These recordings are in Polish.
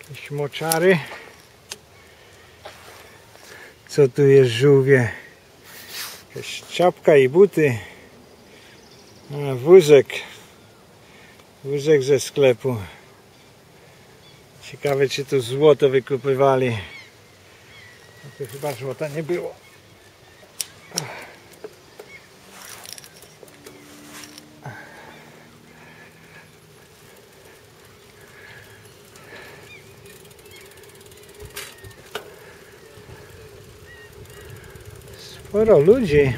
Jakieś moczary. Co tu jest, żółwie? Jakaś czapka i buty. A, wózek. Wózek ze sklepu. Ciekawe, czy tu złoto wykupywali. No to chyba złota nie było. Sporo ludzi.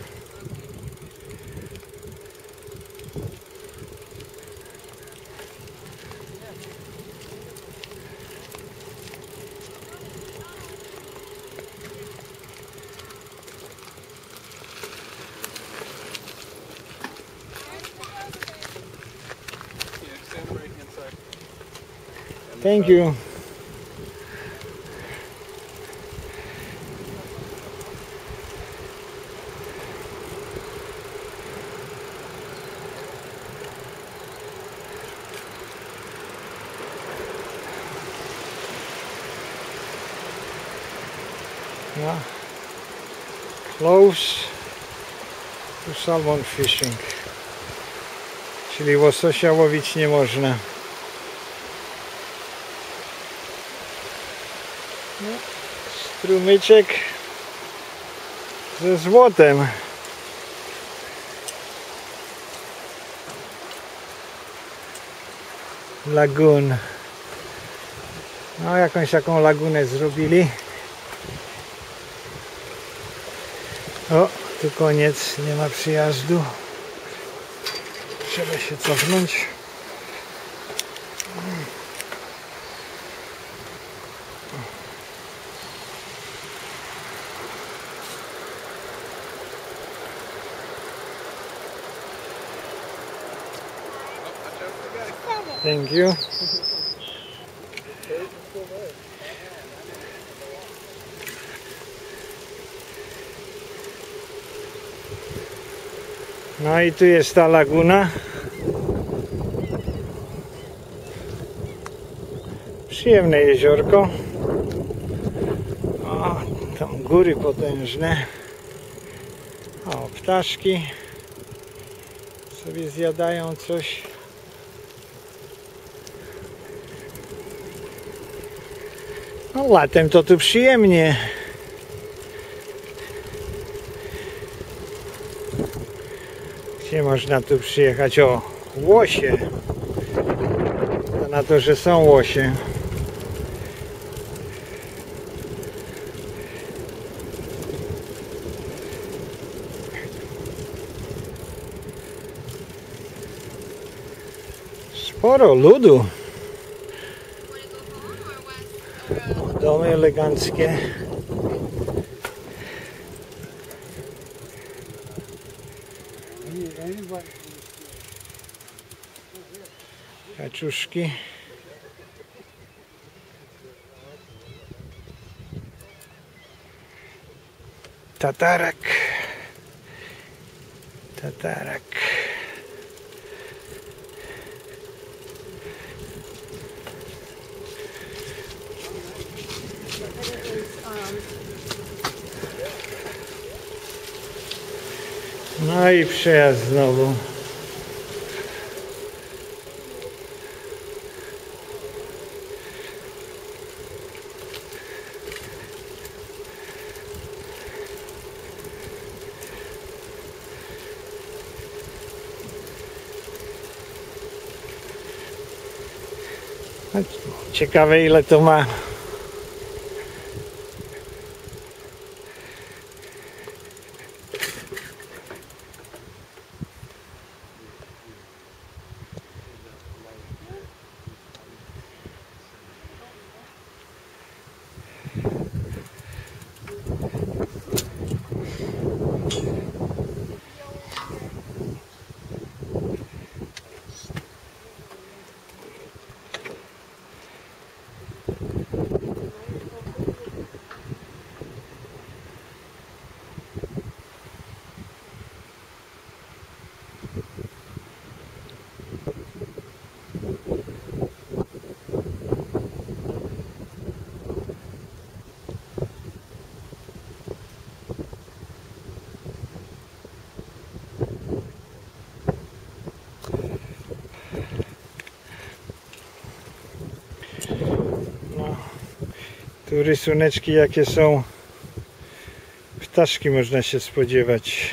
Thank you. No. Close to salmon fishing. Czyli łososia łowić nie można. No. Strumyczek ze złotem. Lagun. No, jakąś taką lagunę zrobili. O, tu koniec, nie ma przyjazdu. Trzeba się cofnąć. Thank you. No i tu jest ta laguna. Przyjemne jeziorko. O, tam góry potężne. O, ptaszki sobie zjadają coś. No, latem to tu przyjemnie. Gdzie można tu przyjechać? O, łosie. To na to, że są łosie. Sporo ludu. Domy eleganckie. Kaczuszki. Tatarak. Tatarak. No i przejazd znowu. Ciekawe, ile to ma. Tu rysuneczki jakie są. Ptaszki można się spodziewać.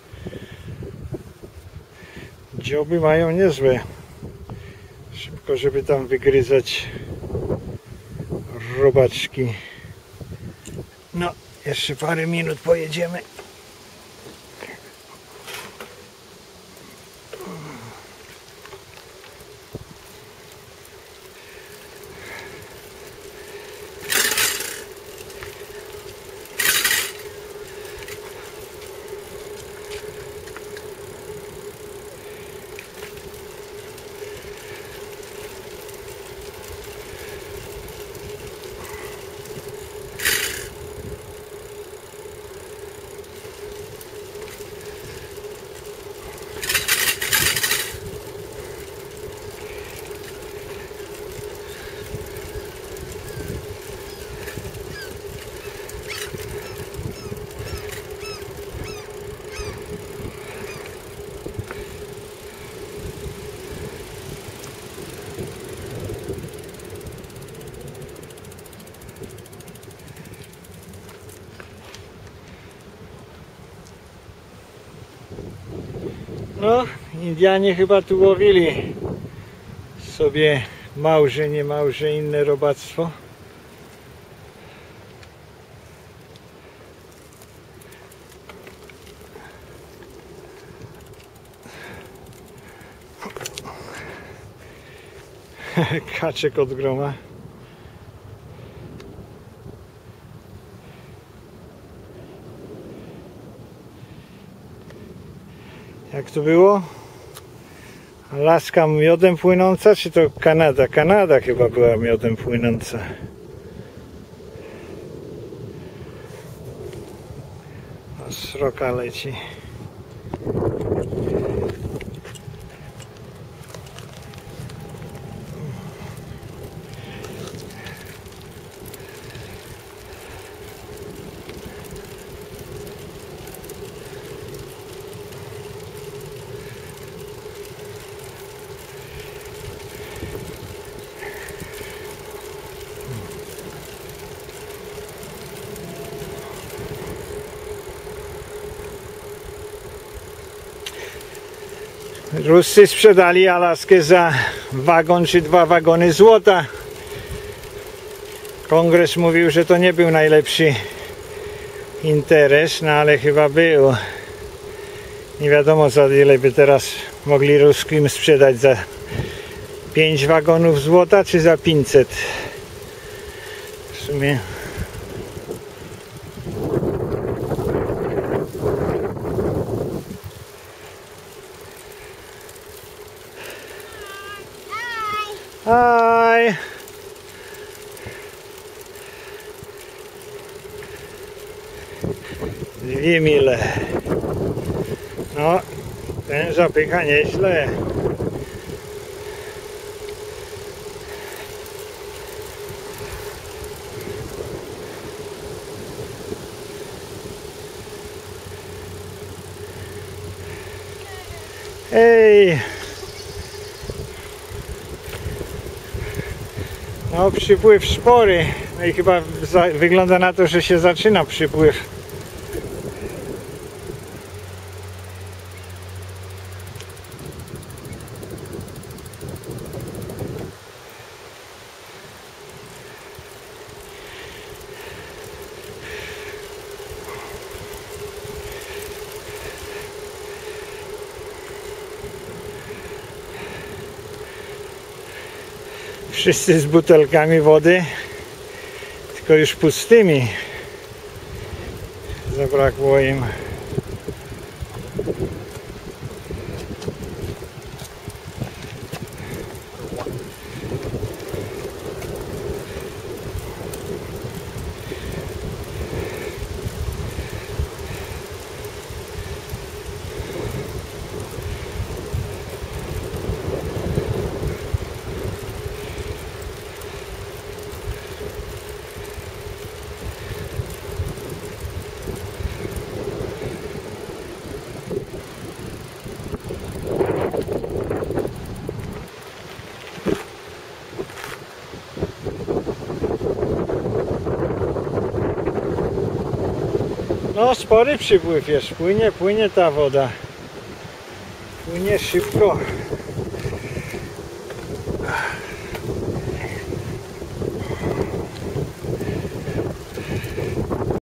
Dzioby mają niezłe. Szybko, żeby tam wygryzać robaczki. No, jeszcze parę minut pojedziemy. No, Indianie chyba tu łowili sobie małże, nie małże, inne robactwo. Kaczek od groma. Jak to było? Alaska miodem płynąca, czy to Kanada? Kanada chyba była miodem płynąca. O, sroka leci. Ruscy sprzedali Alaskę za wagon czy 2 wagony złota. Kongres mówił, że to nie był najlepszy interes, no ale chyba był. Nie wiadomo, za ile by teraz mogli Ruskim sprzedać, za 5 wagonów złota czy za 500. W sumie Hi. Dwie mile. No, ten zapycha nieźle. Ej. No, przypływ spory. No i chyba wygląda na to, że się zaczyna przypływ. Wszyscy z butelkami wody, tylko już pustymi. Zabrakło im. No spory przypływ jest, płynie ta woda. Płynie szybko.